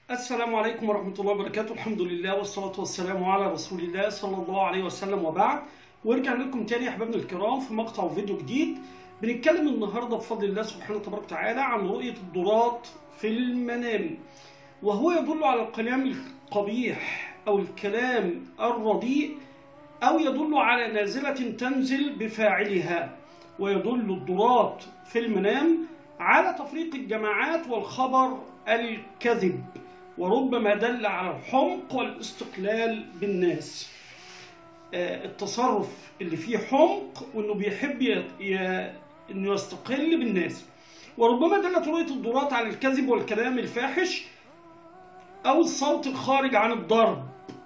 السلام عليكم ورحمة الله وبركاته. الحمد لله والصلاة والسلام على رسول الله صلى الله عليه وسلم وبعد. ورجعنا لكم تاني يا أحبابنا الكرام في مقطع وفيديو جديد. بنتكلم النهاردة بفضل الله سبحانه وتبارك وتعالى عن رؤية الضرات في المنام، وهو يدل على الكلام القبيح أو الكلام الرديء، أو يدل على نازلة تنزل بفاعلها. ويدل الضرات في المنام على تفريق الجماعات والخبر الكذب، وربما دل على الحمق والاستقلال بالناس. التصرف اللي فيه حمق وانه بيحب انه يستقل بالناس. وربما دلت رؤية الضرات على الكذب والكلام الفاحش او الصوت الخارج عن الضرب،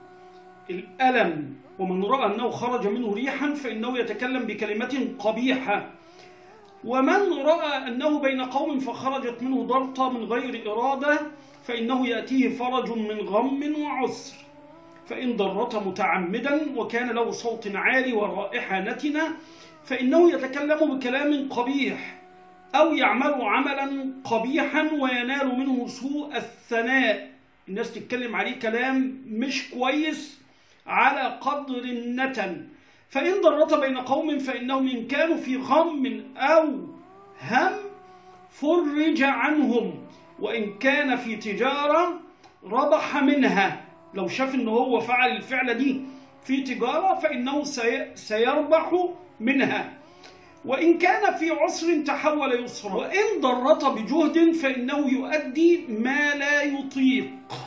الألم. ومن رأى أنه خرج منه ريحا فإنه يتكلم بكلمة قبيحة. ومن رأى أنه بين قوم فخرجت منه ضرطة من غير إرادة فإنه يأتيه فرج من غم وعسر. فإن ضرط متعمدا وكان له صوت عالي ورائحة نتنة فإنه يتكلم بكلام قبيح أو يعمل عملا قبيحا وينال منه سوء الثناء. الناس تتكلم عليه كلام مش كويس على قدر النتن. فإن ضرط بين قوم فإنهم إن كانوا في غم أو هم فرج عنهم، وإن كان في تجارة ربح منها. لو شاف إن هو فعل الفعلة دي في تجارة فإنه سيربح منها. وإن كان في عسر تحول يسرا. وإن ضرط بجهد فإنه يؤدي ما لا يطيق،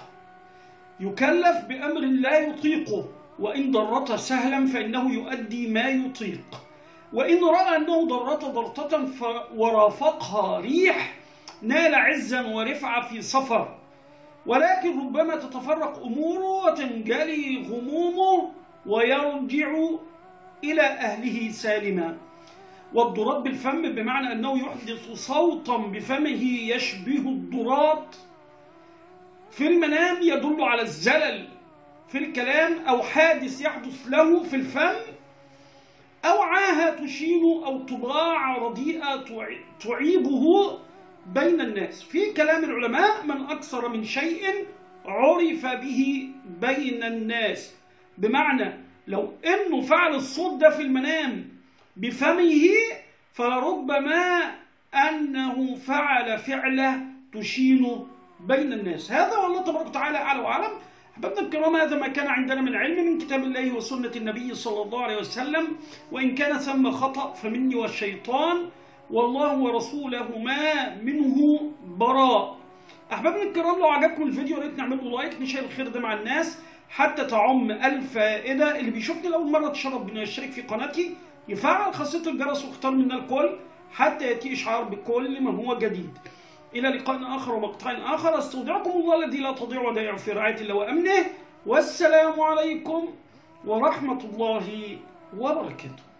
يكلف بأمر لا يطيقه. وإن ضرط سهلا فإنه يؤدي ما يطيق. وإن رأى أنه ضرط ضرطة ورافقها ريح نال عزا ورفعة في سفر، ولكن ربما تتفرق أموره وتنجلي غمومه ويرجع إلى أهله سالما. والضرات بالفم بمعنى أنه يحدث صوتا بفمه يشبه الضرات في المنام، يدل على الزلل في الكلام أو حادث يحدث له في الفم، أو عاهة تشين أو طباع رديئة تعيبه بين الناس. في كلام العلماء من أكثر من شيء عرف به بين الناس، بمعنى لو إنه فعل الصوت ده في المنام بفمه فلربما أنه فعل فعلة تشين بين الناس. هذا والله تبارك وتعالى أعلى وأعلم. أحبابنا الكرام، هذا ما كان عندنا من علم من كتاب الله وسنة النبي صلى الله عليه وسلم، وإن كان ثم خطأ فمني والشيطان، والله ورسوله ما منه براء. أحبابنا الكرام، لو عجبكم الفيديو يا ريت نعمل له لايك، نشير الخير ده مع الناس حتى تعم الفائدة. اللي بيشوفني لأول مرة تشرف بأنه يشترك في قناتي، يفعل خاصية الجرس واختار منا الكل حتى يأتي إشعار بكل ما هو جديد. إلى لقاء آخر ومقطع آخر. استودعكم الله الذي لا تضيع ودائع في رعاية الله وأمنه. والسلام عليكم ورحمة الله وبركاته.